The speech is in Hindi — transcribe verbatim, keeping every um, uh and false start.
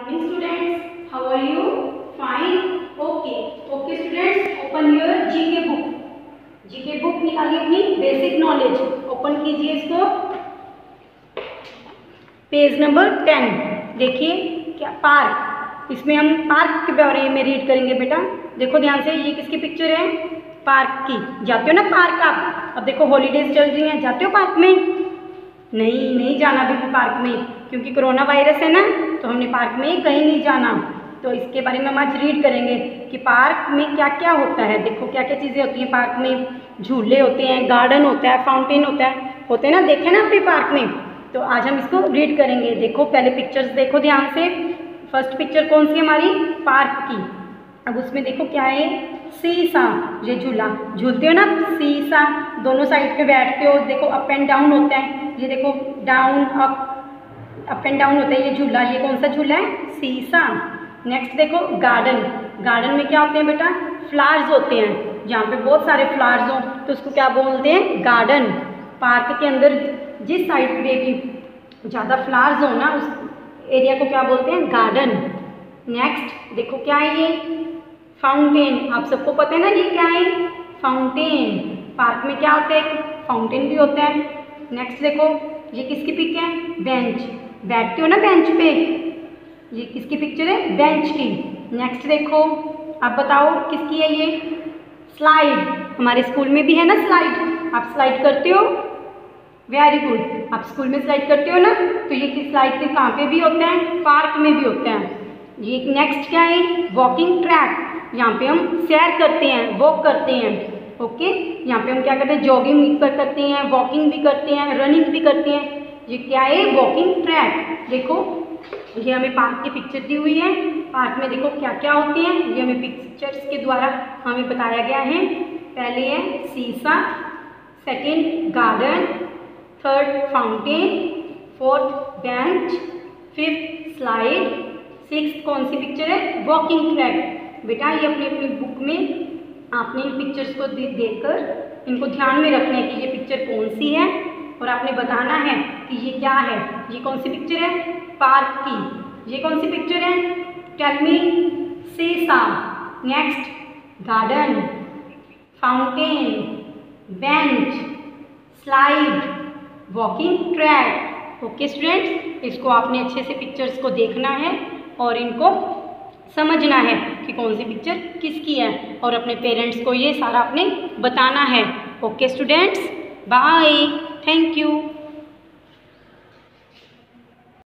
morning students, how are you? Fine. Okay. Okay students, open your G K book. G K book निकालिए अपनी बेसिक नॉलेज, ओपन कीजिए इसको, पेज नंबर टेन। देखिए क्या पार्क, इसमें हम पार्क के बारे में रीड करेंगे बेटा। देखो ध्यान से, ये किसकी पिक्चर है? पार्क की। जाते हो ना पार्क आप? अब देखो हॉलीडेज चल रही हैं, जाते हो पार्क में? नहीं, नहीं जाना बिल्कुल पार्क में, क्योंकि कोरोना वायरस है ना, तो हमने पार्क में कहीं नहीं जाना। तो इसके बारे में हम आज रीड करेंगे कि पार्क में क्या क्या होता है। देखो क्या क्या चीज़ें होती हैं पार्क में। झूले होते हैं, गार्डन होता है, फाउंटेन होता है, होते हैं ना, देखे ना अपने पार्क में। तो आज हम इसको रीड करेंगे। देखो पहले पिक्चर्स देखो ध्यान से। फर्स्ट पिक्चर कौन सी हमारी? पार्क की। अब उसमें देखो क्या है? सीसा, ये झूला, झूलते हो ना सीसा, दोनों साइड पे बैठते हो। देखो अप एंड डाउन होता है, ये देखो down up, up and down होता है ये झूला। ये कौन सा झूला है? सीसा। नेक्स्ट देखो गार्डन। गार्डन में क्या होते हैं बेटा? फ्लावर्स होते हैं, जहाँ पे बहुत सारे फ्लावर्स हो तो उसको क्या बोलते हैं? गार्डन। पार्क के अंदर जिस साइड पे भी ज़्यादा फ्लावर्स हो ना, उस एरिया को क्या बोलते हैं? गार्डन। नेक्स्ट देखो क्या है ये? फाउंटेन। आप सबको पता है ना ये क्या है? फाउंटेन। पार्क में क्या होता है? फाउंटेन भी होता है। नेक्स्ट देखो ये किसकी पिक है? बेंच। बैठते हो ना बेंच पे, ये किसकी पिक्चर है? बेंच की। नेक्स्ट देखो, आप बताओ किसकी है ये? स्लाइड। हमारे स्कूल में भी है ना स्लाइड, आप स्लाइड करते हो? वेरी गुड, आप स्कूल में स्लाइड करते हो ना। तो ये किस स्लाइड के कहाँ पे भी होता है? पार्क में भी होता है। ये नेक्स्ट क्या है? Walking track. यहाँ पे हम सैर करते हैं, वॉक करते हैं। ओके, यहाँ पे हम क्या करते हैं? जॉगिंग भी कर करते हैं, वॉकिंग भी करते हैं, रनिंग भी करते हैं। ये क्या है? Walking track. देखो ये हमें पार्क की पिक्चर दी हुई है। पार्क में देखो क्या क्या होते हैं, ये हमें पिक्चर्स के द्वारा हमें बताया गया है। पहले है seesaw, second garden, third fountain, fourth bench, fifth slide, sixth कौन सी पिक्चर है? Walking track. बेटा ये अपनी अपनी बुक में आपने इन पिक्चर्स को देखकर इनको ध्यान में रखना है कि ये पिक्चर कौन सी है, और आपने बताना है कि ये क्या है। ये कौन सी पिक्चर है? पार्क की। ये कौन सी पिक्चर है? Tell me. Seesaw. Next garden, fountain, bench, slide, walking track. Okay students, इसको आपने अच्छे से पिक्चर्स को देखना है और इनको समझना है कि कौन सी पिक्चर किसकी है, और अपने पेरेंट्स को ये सारा आपने बताना है। Okay students, bye, thank you.